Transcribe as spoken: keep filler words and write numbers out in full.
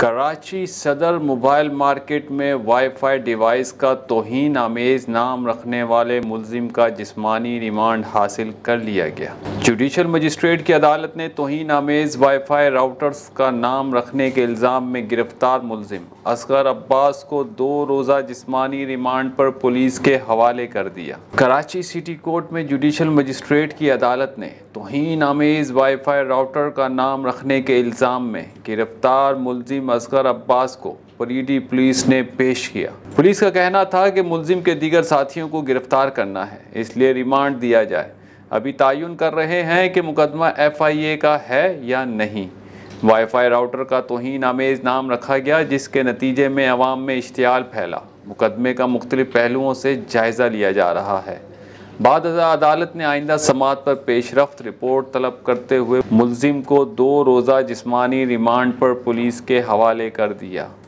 Karachi Saddar mobile market में wifi device का तौहीन आमेज नाम रखने वाले मुलजिम का जिस्मानी रिमांड हासिल कर लिया गया। जुडिशल मजिस्ट्रेट की अदालत ने तौहीन आमेज वाईफाई राउटर्स का नाम रखने के इल्ज़ाम में गिरफ्तार मुलजिम असगर अब्बास को दो रोज़ा जिस्मानी रिमांड पर पुलिस के हवाले कर दिया। कराची सिटी कोर्ट में जुडिशल मजिस्ट्रेट की अदालत ने तौहीन आमेज वाईफाई राउटर का नाम रखने के इल्ज़ाम में गिरफ्तार मुलजिम असगर अब्बास को परीडी पुलिस ने पेश किया। पुलिस का कहना था कि मुलजिम के दीगर साथियों को गिरफ्तार करना है, इसलिए रिमांड दिया जाए। अभी तयन कर रहे हैं कि मुकदमा एफ आई ए का है या नहीं। वाईफाई राउटर का तौहीन आमेज नाम रखा गया, जिसके नतीजे में अवाम में इश्तियाल फैला। मुकदमे का मुख्तलिफ पहलुओं से जायज़ा लिया जा रहा है। बाद अदालत ने आइंदा समाअत पर पेशरफ्त रिपोर्ट तलब करते हुए मुलजिम को दो रोज़ा जिस्मानी रिमांड पर पुलिस के हवाले कर दिया।